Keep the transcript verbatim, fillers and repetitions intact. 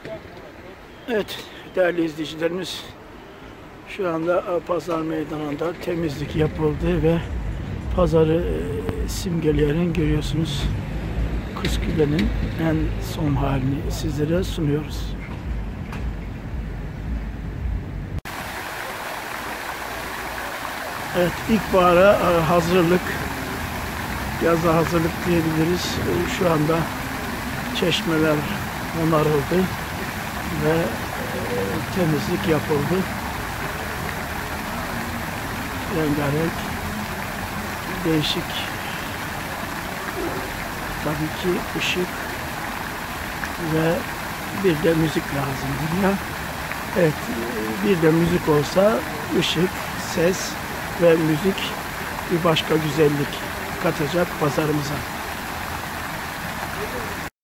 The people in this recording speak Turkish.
Evet, değerli izleyicilerimiz, şu anda pazar meydanında temizlik yapıldı ve pazarı simgeleyen görüyorsunuz. Kızkule'nin en son halini sizlere sunuyoruz. Evet, ilkbahara hazırlık, yaza hazırlık diyebiliriz. Şu anda çeşmeler onarıldı ve temizlik yapıldı. Rengarenk, değişik, tabii ki ışık ve bir de müzik lazım buraya. Evet, bir de müzik olsa ışık, ses ve müzik bir başka güzellik katacak pazarımıza.